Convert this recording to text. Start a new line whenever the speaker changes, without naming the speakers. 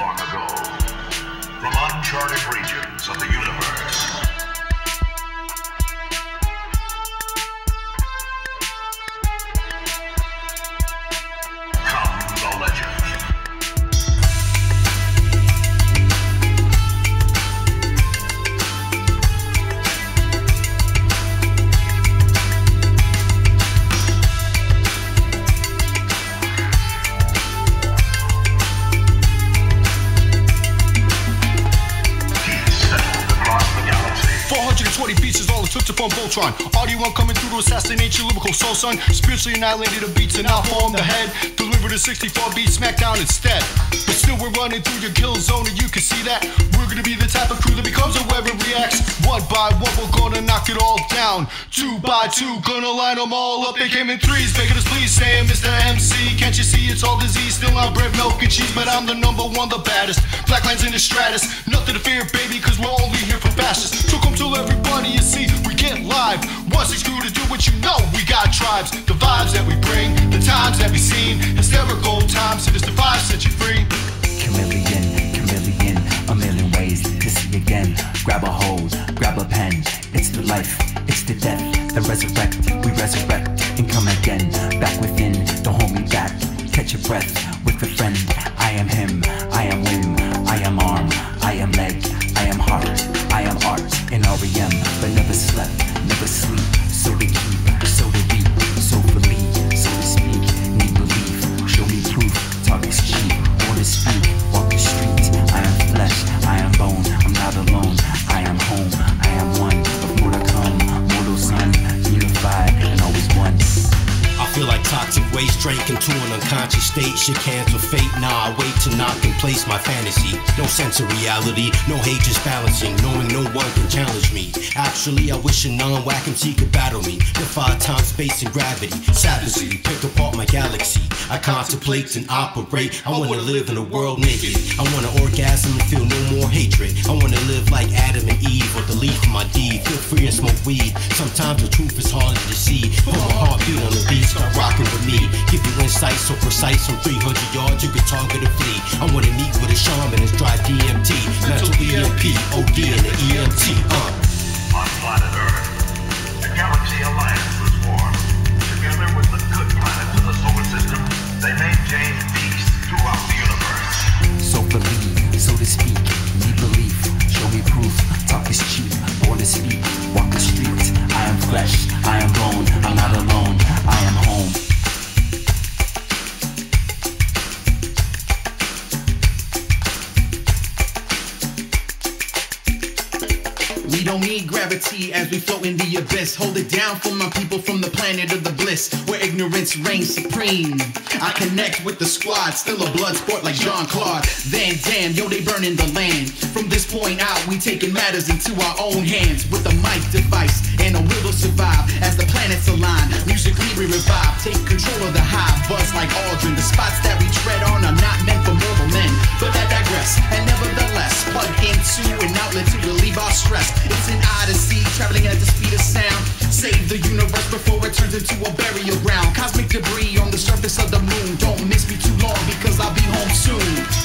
long ago, from uncharted regions of the universe, comes a legend.
420 beats is all it took to form Voltron. RD1 coming through to assassinate your lyrical soul, son. Spiritually annihilated the beats and now form the head. Delivered a 64 beat smackdown instead. But still we're running through your kill zone and you can see that. We're gonna be the type of crew that becomes whoever reacts. One by one we're gonna knock it all down. Two by two, gonna line them all up. They came in threes, begging us please, saying Mr. MC, can't you see it's all disease? Still not bread, milk and cheese, but I'm the number one, the baddest. Black lines in the stratus, nothing to fear baby, cause we're only here for bastards. So come tell everybody you see, we get live. Once it's crew to do what you know, we got tribes. The vibes that we bring, the times that we seen, hysterical times, and it's the vibe set you free.
Chameleon, chameleon, a million ways to see again. Grab a hold, grab a pen. It's the life, it's the death, the resurrect. We resurrect and come again. Back within, don't hold me back. Catch your breath with a friend. I am him, I am limb, I am arm, I am leg, I am heart, I am art in REM, but never slept, never sleep. So to keep, so to be, so believe, so to speak. Need belief, show me proof. Talk is cheap, or to speak. Walk the streets, I am flesh, I am bone. I'm not alone, I am home, I am one of more to come. Mortal sun, unified and always one.
I feel like toxic waste drank into an unconscious state. Shit cancel fate, nah, I wait to knock and place my fantasy. No sense of reality, no hate, just balancing, knowing no one can challenge me. Actually, I wish a non-whack MC could battle me. Defy time, space, and gravity. Savagely pick apart my galaxy. I contemplate and operate. I wanna live in a world naked. I wanna orgasm and feel no more hatred. I wanna live like Adam and Eve, or the leaf of my deed. Feel free and smoke weed. Sometimes the truth is harder to see. Put my heartbeat on the beat, start rocking with me. Give you insights so precise from 300 yards, you can target a flea. I wanna meet with a shaman and drive DMT. Mental EMP, OD and the EMT,
On planet Earth, the Galaxy Alliance was formed. Together with the good planets of the solar system, they maintain peace throughout the universe.
So believe, so to speak. Need belief, show me proof. Talk is cheap, born to speak. Walk the streets, I am flesh, I am bone. I'm not alone, I am home.
We don't need gravity as we float in the abyss. Hold it down for my people from the planet of the bliss, where ignorance reigns supreme. I connect with the squad, still a blood sport like Jean-Claude Van Damme. Yo, they burning the land. From this point out, we taking matters into our own hands. With a mic device and a will to survive. As the planets align, musically we revive. Take control of the hive, buzz like Aldrin. The spots that we tread on are not meant for mortal men, but that digress. And nevertheless, plug into an outlet to relieve our stress. It's an odyssey, traveling at the speed of sound. Save the universe before it turns into a burial ground. Cosmic debris on the surface of the moon. Don't miss me too long because I'll be home soon.